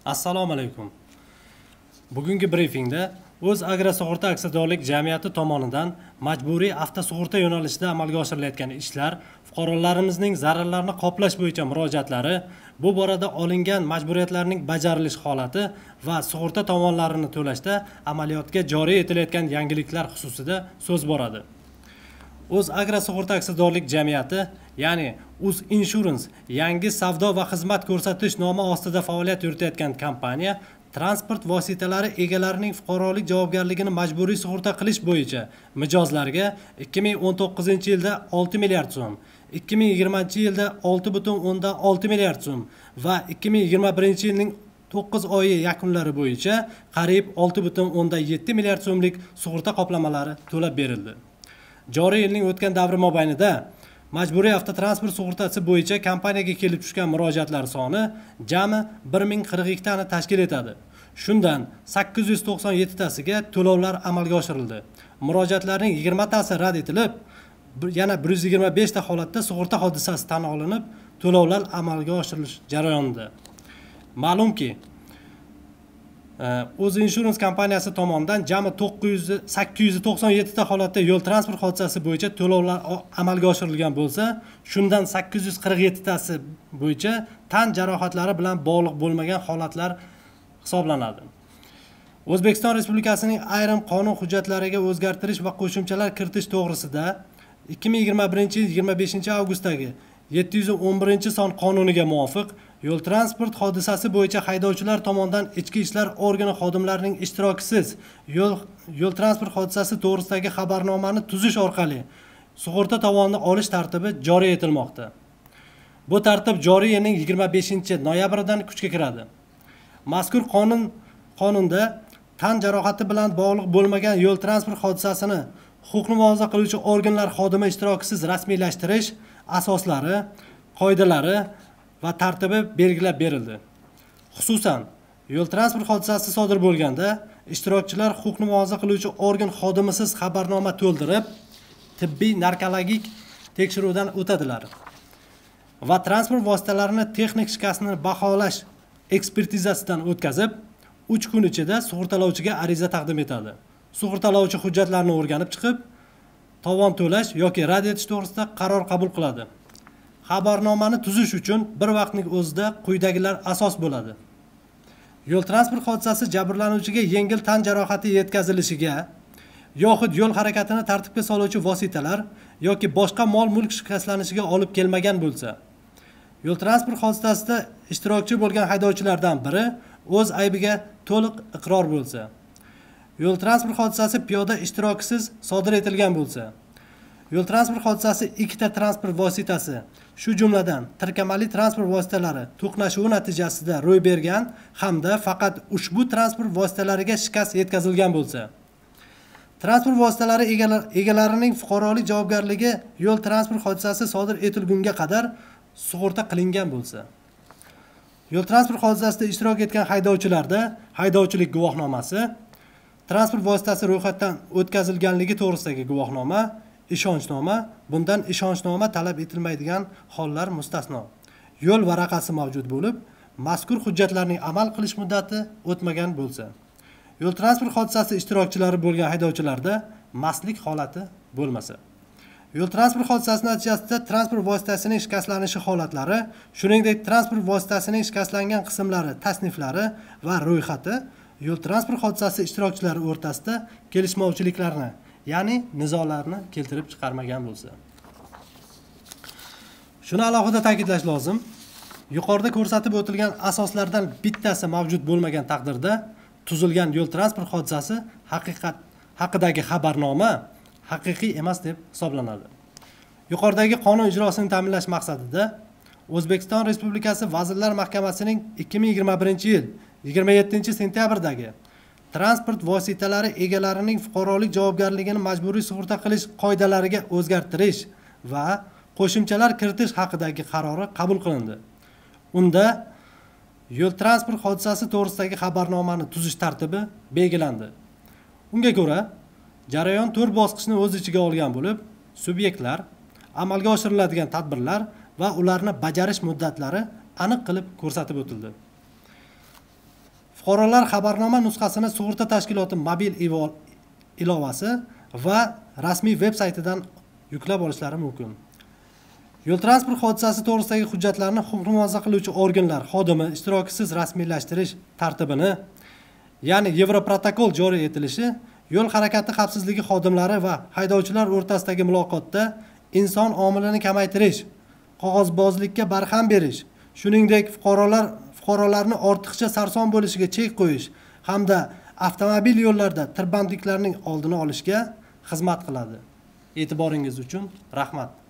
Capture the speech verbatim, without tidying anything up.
Assalomu alaykum. Bugungi brifingda O'zagro sug'urta aksiyadorlik jamiyati tomonidan majburiy avtosug'urta yo'nalishida amalga oshirilayotgan ishlar, fuqarolarimizning zararlarni qoplash bo'yicha murojaatlari, bu borada olingan majburiyatlarning bajarilish holati va sug'urta tomonlarini to'lashda amaliyotga joriy etilayotgan yangiliklar xususida so'z boradi. O'zagro sug'urta aksiyadorlik jamiyati, ya'ni Uz Insurance yangi savdo va xizmat ko'rsatish nomi ostida faoliyat yuritayotgan kompaniya transport vositalari egalarining fuqarolik javobgarligini majburiy sug'urta qilish bo'yicha mijozlarga ikki ming o'n to'qqizinchi yilda olti milliard so'm, ikki ming yigirmanchi yilda olti butun o'ndan olti milliard so'm va ikki ming yigirma birinchi yilning to'qqiz oyi yakunlari bo'yicha qariyb olti butun o'ndan yetti milliard so'mlik sug'urta qoplamalari to'lab berildi. Joriy yilning o'tgan davri mobaynida majburiy avtotransport sug'urtasi bo'yicha kompaniyaga kelib tushgan murojaatlar soni jami bir ming qirq ikki tani tashkil etadi. Shundan sakkiz yuz to'qson yetti tasiga to'lovlar amalga oshirildi. Murojaatlarning yigirma tasi rad etilib, yana bir yuz yigirma besh ta holatda sug'urta hodisasi tan olinib, to'lovlar amalga oshirilish jarayonida. Ma'lumki, O'z Insurance kompaniyasi tomonidan jami sakkiz yuz to'qson yetti ta holatda yo'l transport hodisasi bo'yicha to'lovlar amalga oshirilgan bo'lsa, shundan sakkiz yuz qirq yetti tasi bo'yicha tan jarohatlari bilan bog'liq bo'lmagan holatlar hisoblanadi. O'zbekiston Respublikasining ayrim qonun hujjatlariga o'zgartirish va qo'shimchalar kiritish to'g'risida ikki ming yigirma birinchi yil yigirma beshinchi avgustdagi yetti yuz o'n birinchi son qonuniga muvofiq yo'l transport hodisasi bo'yicha haydovchilar tomonidan ichki ishlar organi xodimlarining ishtirokisiz yo'l yo'l transport hodisasi to'g'risidagi xabarnomani tuzish orqali sug'urta to'lovini olish tartibi joriy etilmoqda. Bu tartib joriy yilning yigirma beshinchi noyabridan kuchga kiradi. Mazkur qonun qonunda tan jarohati bilan bog'liq bo'lmagan yo'l transport hodisasini huquqni muhofaza qiluvchi organlar xodimi ishtirokisiz rasmiylashtirish asoslari, qoidalari va tartibi belgilab berildi. Xususan, yo'l transport hodisasi sodir bo'lganda ishtirokchilar huquqni muhofaza qiluvchi organ xodimisiz xabarnoma to'ldirib, tibbiy narkologik tekshiruvdan o'tadilar va transport vositalarini texnik shikastini baholash ekspertizasidan o'tkazib, uch kun ichida sug'urtalovchiga ariza taqdim etadi. Sug'urtalovchi hujjatlarni o'rganib chiqib, tovon to'lash yoki rad etish to'g'risida qaror qabul qiladi. Xabarnomani tuzish uchun bir vaqtning o'zida quyidagilar asos bo'ladi. Yo'l transport hodisasi jabrlanuvchiga yengil tan jarohati yetkazilishiga yoxud yo'l harakatini tartibga soluvchi vositalar yoki boshqa mol-mulk shikastlanishiga olib kelmagan bo'lsa, yo'l transport hodisasida ishtirokchi bo'lgan haydovchilardan biri o'z aybiga to'liq iqror bo'lsa, yo'l transport hodisasi piyoda ishtirokisiz sodir etilgan bo'lsa, yo'l transport hodisasi ikkita transport vositasi, shu jumladan tirkamali transport vositalari to'qnashuvi natijasida ro'y bergan hamda faqat ushbu transport vositalariga shikast yetkazilgan bo'lsa, transport vositalari egalarining fuqarolik javobgarligi yo'l transport hodisasi sodir etilgunga qadar sug'urta qilingan bo'lsa, yo'l transport hodisasida ishtirok etgan haydovchilarda haydovchilik guvohnomasi, transport vositasi ro'yxatdan o'tkazilganligi to'g'risidagi guvohnoma, ishonchnoma, bundan ishonchnoma talab etilmaydigan hollar mustasno. Yo'l varaqasi mavjud bo'lib, mazkur hujjatlarning amal qilish muddati o'tmagan bo'lsa, yo'l transport hodisasi ishtirokchilari bo'lgan haydovchilarda mastlik holati bo'lmasa, yo'l transport hodisasi natijasida transport vositasining shikastlanishi holatlari, shuningdek transport vositasining shikastlangan qismlari tasniflari va ro'yxati yo'l transport hodisasi ishtirokchilari o'rtasida kelishmovchiliklarni, ya'ni nizolarni keltirib chiqarmagan bo'lsa. Shuni alohida ta'kidlash lozim, yuqorida ko'rsatib o'tilgan asoslardan bittasi mavjud bo'lmagan taqdirda tuzilgan yo'l transport hodisasi haqiqat haqidagi xabarnoma haqiqiy emas deb hisoblanadi. Yuqoridagi qonun ijrosini ta'minlash maqsadida O'zbekiston Respublikasi Vazirlar Mahkamasining ikki ming yigirma birinchi yil yigirma yettinchi sentyabrdagi transport vositalari egalarining fuqarolik javobgarligini majburiy sug'urta qilish qoidalariga o'zgartirish va qo'shimchalar kiritish haqidagi qarori qabul qilindi. Unda yo'l transport hodisasi to'g'risidagi xabarnomani tuzish tartibi belgilandi. Unga ko'ra, jarayon to'rt bosqichni o'z ichiga olgan bo'lib, subyektlar, amalga oshiriladigan tadbirlar va ularni bajarish muddatlari aniq qilib ko'rsatib o'tildi. Fuqarolar xabarnoma nusxasini sug'urta tashkiloti mobil ilovasi va rasmiy veb saytidan yuklab olishlari mumkin. Yo'l transport hodisasi to'g'risidagi hujjatlarni huquqni muhofaza qiluvchi organlar xodimi ishtirokisiz rasmiylashtirish tartibini, ya'ni Yevroprotokol joriy etilishi, yo'l harakati xavfsizligi xodimlari va haydovchilar o'rtasidagi muloqotda inson omilini kamaytirish, qog'ozbozlikka barham berish, shuningdek fuqarolar fuqarolarni ortiqcha sarson bo'lishiga chek qo'yish hamda avtomobil yo'llarida tirbandliklarning oldini olishga xizmat qiladi. E'tiboringiz uchun rahmat.